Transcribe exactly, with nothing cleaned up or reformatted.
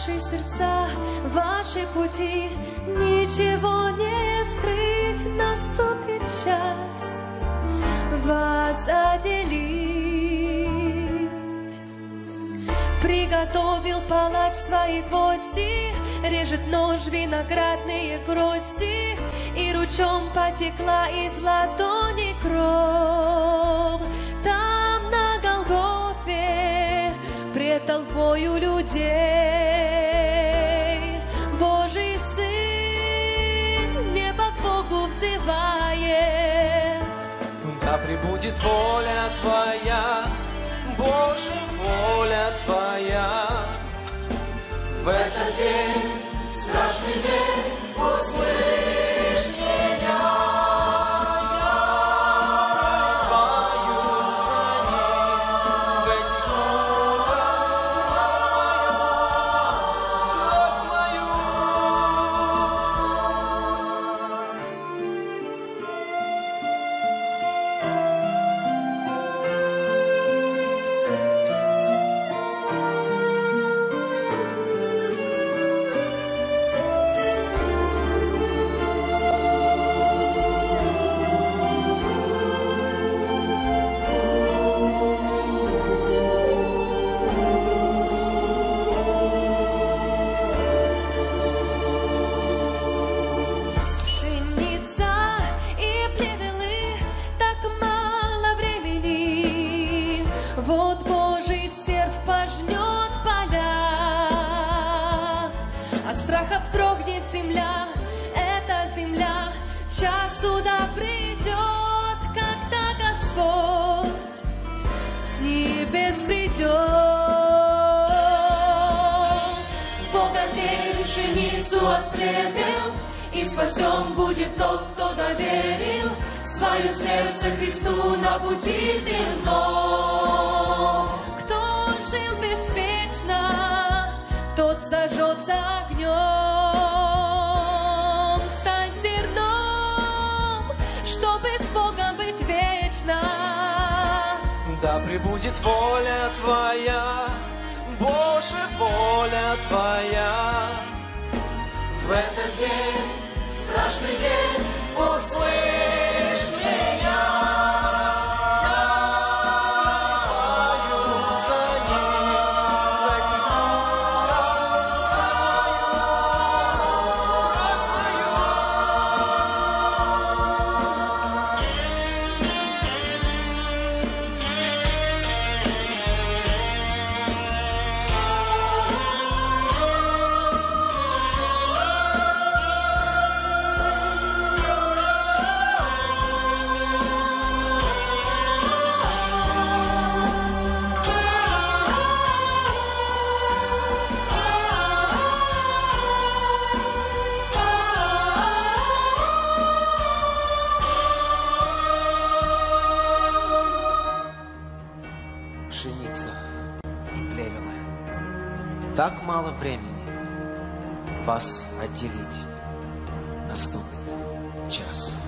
ваши сердца, ваши пути, ничего не скрыть, наступит час вас отделить. Приготовил палач свои гвозди, режет нож виноградные грозди, и ручьем потекла из ладони кровь. Там на Голгофе пред толпою людей Божий Сын небо к Богу взывает. Да пребудет воля Твоя, Боже, воля Твоя. В этот день, страшный день, услышь меня. Я проливаю за ним в этих кровь мою. Вот Божий серп пожнет поля, от страха вздрогнет земля, эта земля, час суда придет, когда Господь с небес придет. Бог отделит пшеницу от плевел, и спасен будет тот, кто доверил свое сердце Христу на пути земном. Кто жил беспечно, тот зажжется огнем. Стань зерном, чтобы с Богом быть вечно. Да пребудет воля Твоя, Боже, воля Твоя. В этот день, страшный день, услышь меня. Пшеница и плевела. Так мало времени вас отделить. Наступит час.